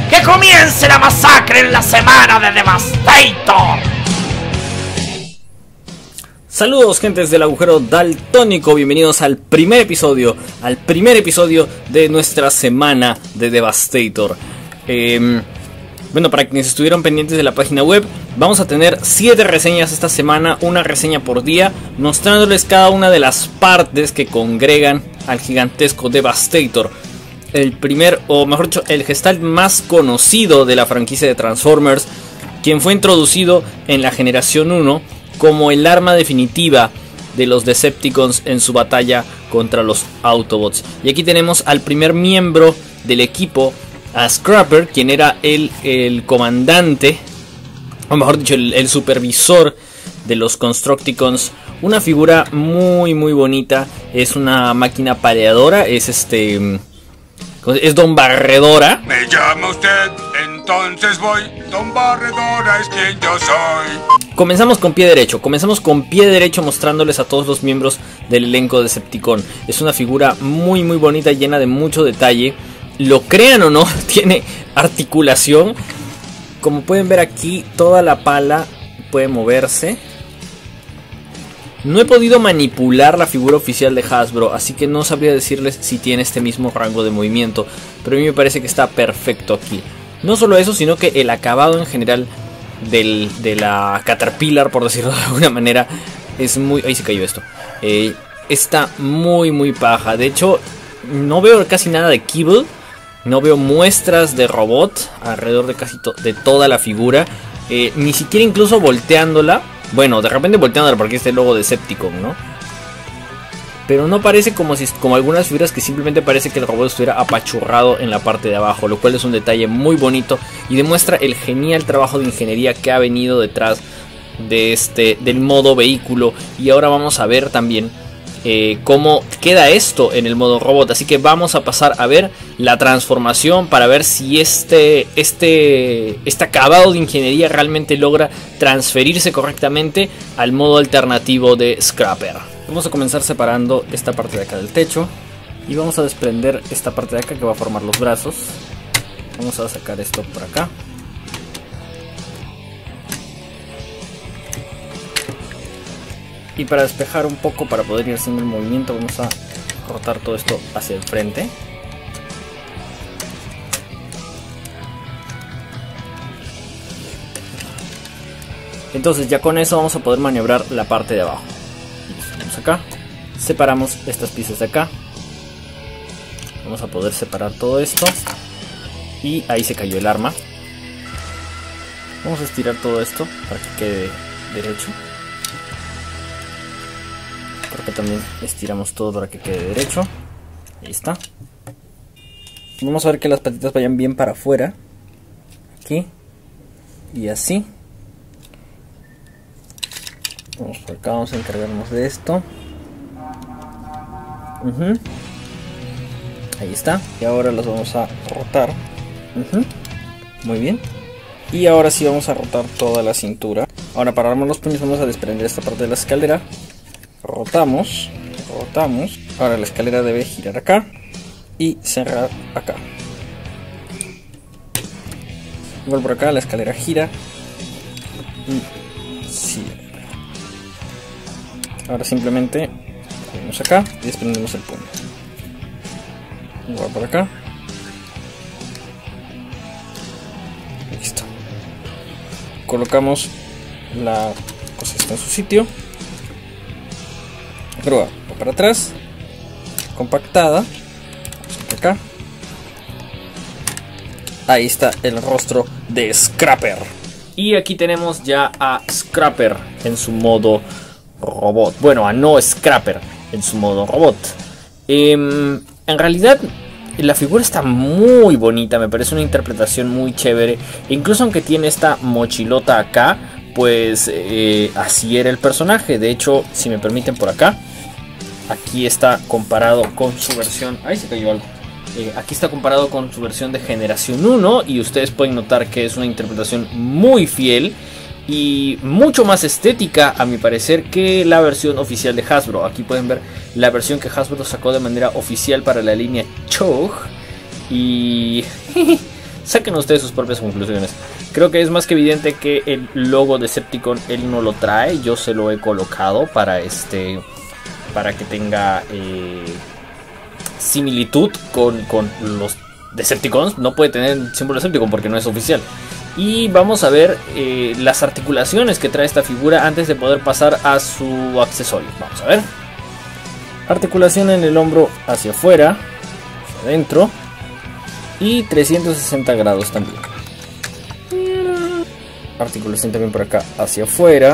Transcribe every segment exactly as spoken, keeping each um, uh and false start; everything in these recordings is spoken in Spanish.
¡Que comience la masacre en la semana de Devastator! Saludos, gentes del agujero daltónico, bienvenidos al primer episodio, al primer episodio de nuestra semana de Devastator. Eh, bueno, para quienes estuvieron pendientes de la página web, vamos a tener siete reseñas esta semana, una reseña por día, mostrándoles cada una de las partes que congregan al gigantesco Devastator. El primer, o mejor dicho, el Gestalt más conocido de la franquicia de Transformers, quien fue introducido en la generación uno como el arma definitiva de los Decepticons en su batalla contra los Autobots. Y aquí tenemos al primer miembro del equipo, a Scrapper, quien era el, el comandante, o mejor dicho, el, el supervisor de los Constructicons. Una figura muy muy bonita, es una máquina paleadora, es este... es Don Barredora. Me llama usted, entonces voy. Don Barredora es quien yo soy. Comenzamos con pie derecho, comenzamos con pie derecho mostrándoles a todos los miembros del elenco de Decepticon. Es una figura muy muy bonita, llena de mucho detalle. Lo crean o no, tiene articulación. Como pueden ver aquí, toda la pala puede moverse. No he podido manipular la figura oficial de Hasbro, así que no sabría decirles si tiene este mismo rango de movimiento, pero a mí me parece que está perfecto aquí. No solo eso, sino que el acabado en general del, de la Caterpillar, por decirlo de alguna manera, es muy... Ahí se cayó esto. Eh, está muy muy paja. De hecho, no veo casi nada de Kibble. No veo muestras de robot alrededor de casi to de toda la figura. Eh, ni siquiera incluso volteándola. Bueno, de repente volteándola porque este logo de Decepticon, ¿no? Pero no parece como si como algunas figuras que simplemente parece que el robot estuviera apachurrado en la parte de abajo, lo cual es un detalle muy bonito y demuestra el genial trabajo de ingeniería que ha venido detrás de este del modo vehículo. Y ahora vamos a ver también eh, cómo queda esto en el modo robot, así que vamos a pasar a ver la transformación para ver si este este este acabado de ingeniería realmente logra transferirse correctamente al modo alternativo de Scrapper. Vamos a comenzar separando esta parte de acá del techo y vamos a desprender esta parte de acá que va a formar los brazos. Vamos a sacar esto por acá. Y para despejar un poco, para poder ir haciendo el movimiento, vamos a rotar todo esto hacia el frente. Entonces ya con eso vamos a poder maniobrar la parte de abajo. Vamos acá, separamos estas piezas de acá. Vamos a poder separar todo esto. Y ahí se cayó el arma. Vamos a estirar todo esto para que quede derecho. Por acá también estiramos todo para que quede derecho. Ahí está. Vamos a ver que las patitas vayan bien para afuera. Aquí. Y así. Vamos por acá, vamos a encargarnos de esto. Uh-huh. Ahí está. Y ahora los vamos a rotar. Uh-huh. Muy bien. Y ahora sí vamos a rotar toda la cintura. Ahora para armar los puños vamos a desprender esta parte de la escalera. Rotamos, rotamos. Ahora la escalera debe girar acá y cerrar acá. Igual por acá la escalera gira y cierra. Ahora simplemente ponemos acá y desprendemos el puño. Igual por acá. Listo. Colocamos la cosa está en su sitio. Grúa va para atrás, compactada, acá. Ahí está el rostro de Scrapper. Y aquí tenemos ya a Scrapper en su modo robot. Bueno, a no Scrapper en su modo robot. Eh, en realidad la figura está muy bonita, me parece una interpretación muy chévere. Incluso aunque tiene esta mochilota acá, pues eh, así era el personaje. De hecho, si me permiten por acá, aquí está comparado con su versión... Ahí se cayó algo. Eh, aquí está comparado con su versión de generación uno. Y ustedes pueden notar que es una interpretación muy fiel y mucho más estética, a mi parecer, que la versión oficial de Hasbro. Aquí pueden ver la versión que Hasbro sacó de manera oficial para la línea Chogue. Y saquen ustedes sus propias conclusiones. Creo que es más que evidente que el logo de Decepticon él no lo trae. Yo se lo he colocado para este para que tenga eh, similitud con, con los Decepticons. No puede tener el símbolo Decepticon porque no es oficial. Y vamos a ver eh, las articulaciones que trae esta figura antes de poder pasar a su accesorio. Vamos a ver. Articulación en el hombro hacia afuera, hacia adentro. Y trescientos sesenta grados también. Articulación también por acá hacia afuera.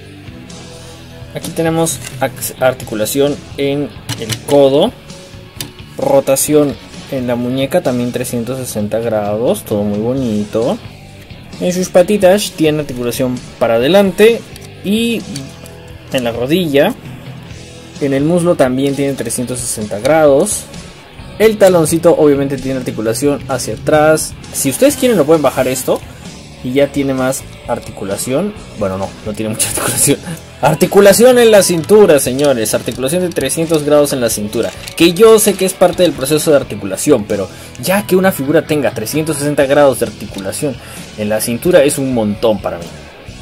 Aquí tenemos articulación en el codo. Rotación en la muñeca también trescientos sesenta grados. Todo muy bonito. En sus patitas tiene articulación para adelante. Y en la rodilla. En el muslo también tiene trescientos sesenta grados. El taloncito obviamente tiene articulación hacia atrás. Si ustedes quieren lo pueden bajar esto. Y ya tiene más articulación. Bueno, no, no tiene mucha articulación. Articulación en la cintura, señores. Articulación de trescientos grados en la cintura. Que yo sé que es parte del proceso de articulación. Pero ya que una figura tenga trescientos sesenta grados de articulación en la cintura es un montón para mí.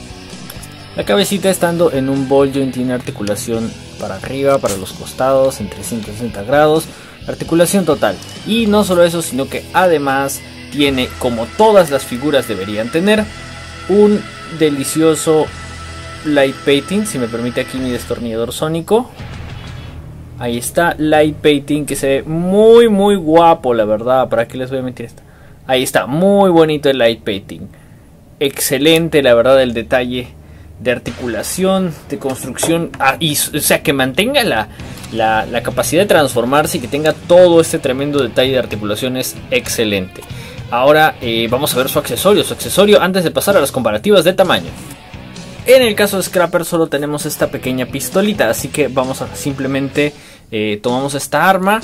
La cabecita estando en un ball joint tiene articulación para arriba, para los costados en trescientos sesenta grados. Articulación total. Y no solo eso, sino que además tiene, como todas las figuras deberían tener, un delicioso light painting. Si me permite aquí mi destornillador sónico. Ahí está, light painting, que se ve muy muy guapo, la verdad. ¿Para qué les voy a mentir esto? Ahí está, muy bonito el light painting. Excelente, la verdad, el detalle de articulación, de construcción, ah, y, o sea, que mantenga la, la, la capacidad de transformarse y que tenga todo este tremendo detalle de articulación es excelente. Ahora eh, vamos a ver su accesorio, su accesorio antes de pasar a las comparativas de tamaño. En el caso de Scrapper solo tenemos esta pequeña pistolita, así que vamos a simplemente eh, tomamos esta arma,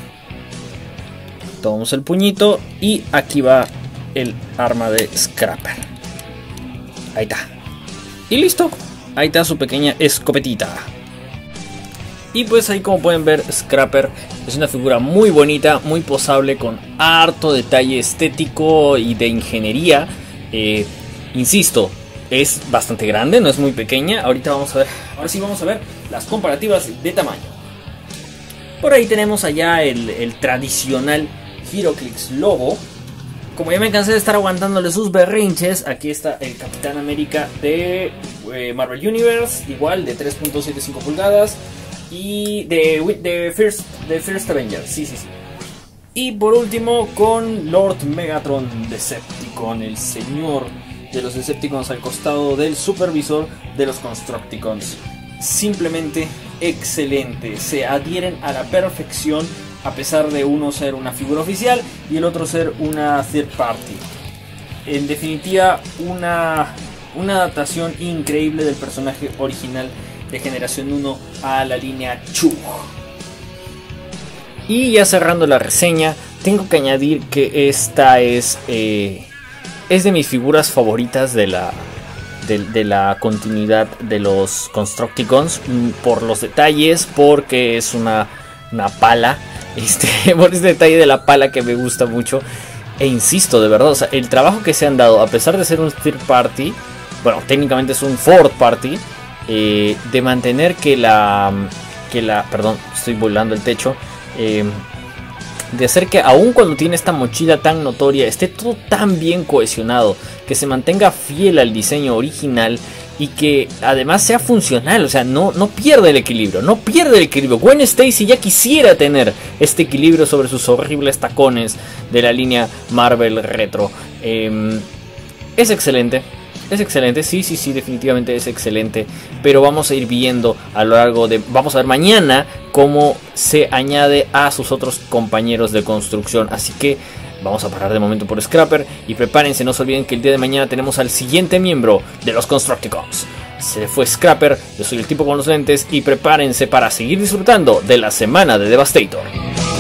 tomamos el puñito y aquí va el arma de Scrapper. Ahí está. Y listo, ahí está su pequeña escopetita. Y pues ahí, como pueden ver, Scrapper es una figura muy bonita, muy posable, con harto detalle estético y de ingeniería. eh, Insisto, es bastante grande, no es muy pequeña. Ahorita vamos a ver, ahora sí vamos a ver las comparativas de tamaño. Por ahí tenemos allá el, el tradicional HeroClix logo. Como ya me cansé de estar aguantándole sus berrinches, aquí está el Capitán América de eh, Marvel Universe, igual de tres punto setenta y cinco pulgadas. Y de, de, First, de First Avenger, sí, sí, sí. Y por último con Lord Megatron Decepticon, el señor de los Decepticons al costado del supervisor de los Constructicons. Simplemente excelente, se adhieren a la perfección, a pesar de uno ser una figura oficial y el otro ser una third party. En definitiva, una, una adaptación increíble del personaje original de Generación uno a la línea Chug. Y ya cerrando la reseña, tengo que añadir que esta es, eh, es de mis figuras favoritas de la, de, de la continuidad de los Constructicons, por los detalles, porque es una, una pala. Este, por este detalle de la pala que me gusta mucho. E insisto, de verdad, o sea, el trabajo que se han dado, a pesar de ser un third party, bueno, técnicamente es un fourth party, eh, de mantener que la, que la, perdón, estoy volando el techo, eh, de hacer que aun cuando tiene esta mochila tan notoria, esté todo tan bien cohesionado, que se mantenga fiel al diseño original y que además sea funcional. O sea, no, no pierde el equilibrio, no pierde el equilibrio. Gwen Stacy ya quisiera tener este equilibrio sobre sus horribles tacones de la línea Marvel Retro. Eh, es excelente. Es excelente, sí, sí, sí, definitivamente es excelente. Pero vamos a ir viendo a lo largo de... Vamos a ver mañana cómo se añade a sus otros compañeros de construcción. Así que vamos a parar de momento por Scrapper. Y prepárense, no se olviden que el día de mañana tenemos al siguiente miembro de los Constructicons. Se fue Scrapper, yo soy el tipo con los lentes. Y prepárense para seguir disfrutando de la semana de Devastator.